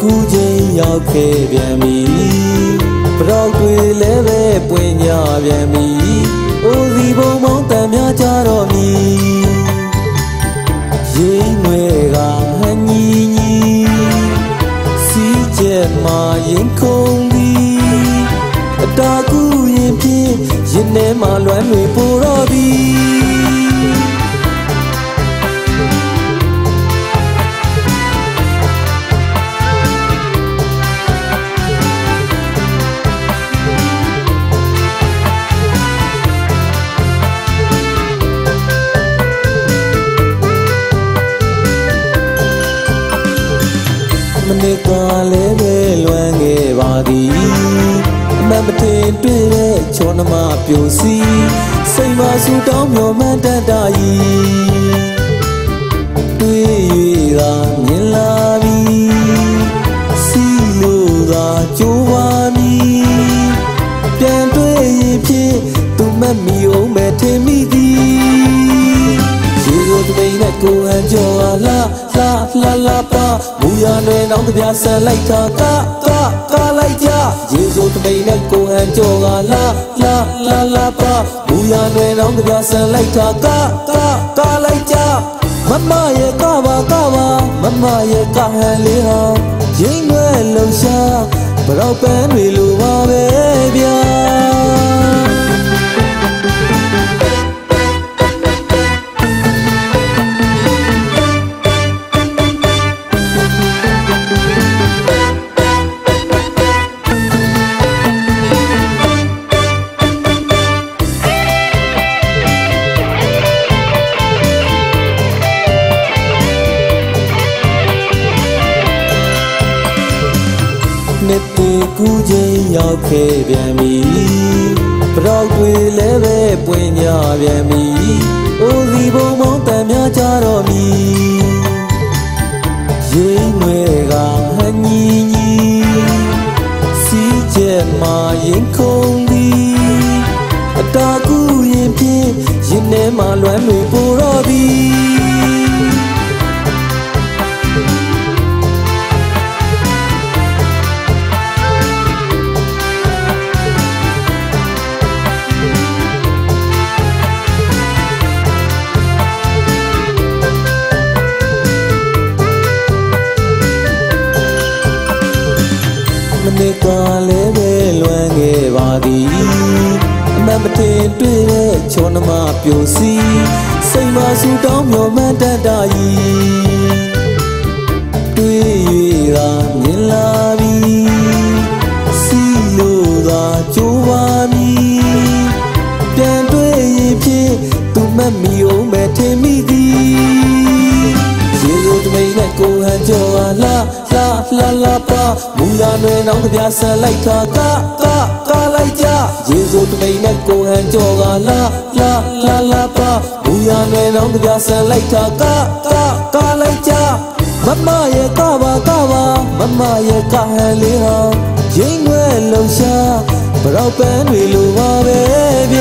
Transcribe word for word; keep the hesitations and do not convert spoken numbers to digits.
ကူးချင်းရောက်ခဲ့ပြန်ပြီပရောက်တွေလည်းပဲပွင့်ကြပြန်ပြီအိုစီဘုံမောင်းတန်များကြတော့မီရင်းွယ်ကဟန်ညီညီစီးချက်မှာရင်ခုန်သည်အတာကူရင်ဖြင့်ရင်ထဲမှာလွမ်းတွေပိုတော့သည်မနေ့ကလည်းပဲလွမ်းခဲ့ပါသည်အမှန်မတင်တွေ့တဲ့ချောနှမပြိုစီစိတ်မဆူတောင်းမျောမှန်းတတ်တာ၏တွေ့၍သာမြင်လာပြီစီလို့သာကြိုးပါမည်ပြန်တွေ့ရင်ဖြင့်သူမတ်မီအောင်မဲ့ထင်မိသည်ရေကိုတမိန်နဲ့ကိုဟန်ကြောလာလာလာလာပါမူရလွယ်နောင်တပြားဆန်လိုက်တာကကကလိုက်ကြရေကိုတမိန်နဲ့ကိုဟန်ကြောလာလာလာလာပါမူရလွယ်နောင်တပြားဆန်လိုက်တာကကကလိုက်ကြမမရဲ့ကပါကပါမမရဲ့ကဟန်လေးဟာရင်းွယ်လုံရှာဘရောက်ပန်းတွေလိုပါပဲဗျာနှစ်တည်ကူးချင်းရောက်ခဲ့ပြန်ပြီပရောက်တွေလည်းပဲပွင့်ကြပြန်ပြီအိုစီဘုံမောင်းတန်များကြတော့မီရင်းွယ်ကဟန်ညီညီစီးချက်မှာရင်ခုန်သည်အတာကူရင်ဖြင့်ရင်ထဲမှာလွမ်းတွေပိုတော့သည်မနေ့ကလည်းပဲလွမ်းခဲ့ပါသည်အမှန်မတင်တွေ့တဲ့ချောနှမပြိုစီစိတ်မဆူတောင်းမျောမှန်းတတ်တာ၏တွေ့၍သာမြင်လာပြီစီလို့သာကြိုးပါမည်ပြန်တွေ့ရင်ဖြင့်သူမတ်မီအောင်မဲ့ထင်မိသည်ရေကိုတမိန်နဲ့ကိုဟန်ကြောလာလာလာလာပါမူရလွယ်နောင်တပြားဆန်လိုက်တာကကကလိုက်ကြရေကိုတမိန်နဲ့ကိုဟန်ကြောလာလာလာလာပါမူရလွယ်နောင်တပြားဆန်လိုက်တာကကကလိုက်ကြမမရဲ့ကပါကပါမမရဲ့ကဟန်လေးဟာရင်းွယ်လုံရှာဘရောက်ပန်းတွေလိုပါပဲ